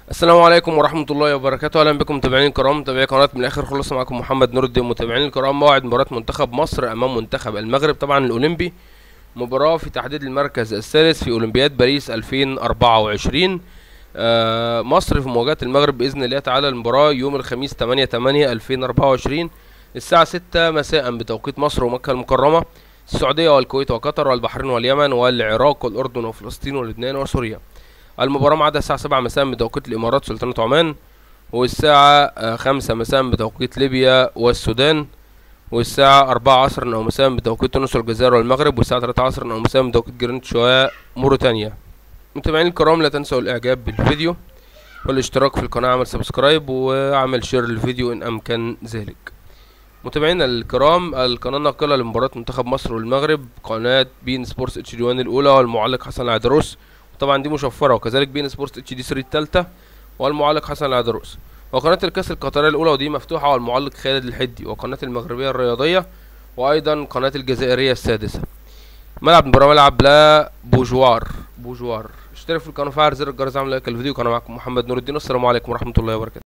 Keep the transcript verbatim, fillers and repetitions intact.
السلام عليكم ورحمة الله وبركاته. أهلا بكم متابعين الكرام، متابعي قناة من الآخر خلص. معكم محمد نور الدين. متابعين الكرام، موعد مباراة منتخب مصر أمام منتخب المغرب طبعا الأولمبي، مباراة في تحديد المركز الثالث في أولمبياد باريس ألفين وأربعة وعشرين. آه مصر في مواجهة المغرب بإذن الله تعالى. المباراة يوم الخميس تمانية تمانية ألفين وأربعة وعشرين الساعة ستة مساء بتوقيت مصر ومكة المكرمة، السعودية والكويت وقطر والبحرين واليمن والعراق والأردن وفلسطين ولبنان وسوريا. المباراة ميعادها الساعة سبعة مساء بتوقيت الإمارات سلطنة عمان، والساعة خمسة مساء بتوقيت ليبيا والسودان، والساعة أربعة عصرا أو مساء بتوقيت تونس والجزائر والمغرب، والساعة تلاتة عصرا أو مساء بتوقيت جرينتش وموريتانيا. متابعين الكرام، لا تنسوا الإعجاب بالفيديو والاشتراك في القناة، عمل سبسكرايب وعمل شير للفيديو إن أمكن ذلك. متابعينا الكرام، القناة الناقلة لمباراة منتخب مصر والمغرب قناة بين سبورتس اتش دي واحد الأولى والمعلق حسن العدروس، طبعا دي مشفرة، وكذلك بين سبورتس اتش دي ثلاثة التالتة والمعلق حسن العدروس، وقناة الكاس القطرية الأولى ودي مفتوحة والمعلق خالد الحدي، وقناة المغربية الرياضية، وأيضا قناة الجزائرية السادسة. ملعب المباراة ملعب لا بوجوار بوجوار. اشترك في القناة وفعل زر الجرس، اعمل لايك الفيديو. كان معكم محمد نور الدين، والسلام عليكم ورحمة الله وبركاته.